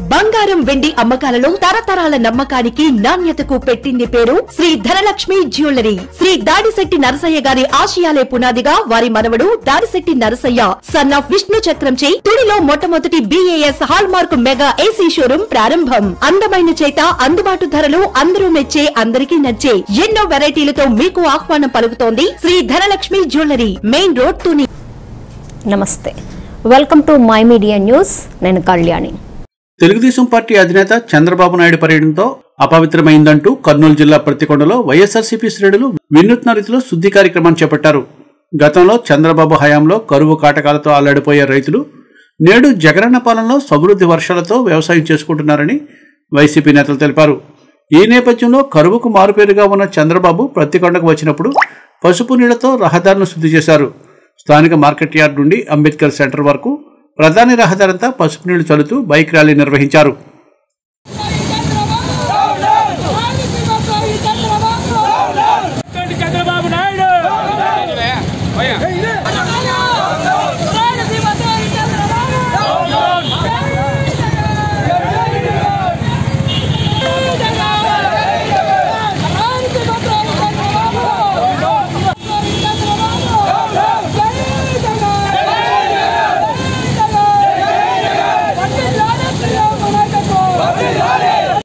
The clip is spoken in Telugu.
బంగారం వెండి అమ్మకాలలో తరతరాల నమ్మకానికి నాణ్యతకు పెట్టింది పేరు శ్రీ ధనలక్ష్మి జ్యువెలరీ. శ్రీ దాడిశెట్టి నరసయ్య గారి ఆశయాలే పునాదిగా వారి మనవడు దాడిశెట్టి నరసయ్య సన్ ఆఫ్ విష్ణు చక్రంచే తుడిలో మొట్టమొదటి BAS hallmark mega AC showroom ప్రారంభం. అందమైన చేత అందుబాటు ధరలు అందరూ మెచ్చే అందరికీ నచ్చే ఎన్నో వెరైటీలతో మీకు ఆహ్వానం పలుకుతోంది Sri Dhanalakshmi jewellery, main road Tuni. నమస్తే, welcome to my media news. నేను కళ్యాణి. తెలుగుదేశం పార్టీ అధినేత చంద్రబాబు నాయుడు పర్యటనతో అపవిత్రమైందంటూ కర్నూలు జిల్లా ప్రతికొండలో వైఎస్ఆర్సీపీ శ్రేణులు వినూత్న రీతిలో శుద్ధి కార్యక్రమాన్ని చేపట్టారు. గతంలో చంద్రబాబు హయాంలో కరువు కాటకాలతో అల్లాడిపోయే రైతులు నేడు జగనన్న పాలనలో సమృద్ధి వర్షాలతో వ్యవసాయం చేసుకుంటున్నారని వైసీపీ నేతలు తెలిపారు. ఈ నేపథ్యంలో కరువుకు మారుపేరుగా ఉన్న చంద్రబాబు ప్రతికొండకు వచ్చినప్పుడు పసుపు నీళ్లతో రహదారులను శుద్ధి చేశారు. స్థానిక మార్కెట్ యార్డ్ నుండి అంబేద్కర్ సెంటర్ వరకు ప్రధాని రహదారంతా పసుపు నీళ్లు చల్లుతూ బైక్ ర్యాలీ నిర్వహించారు.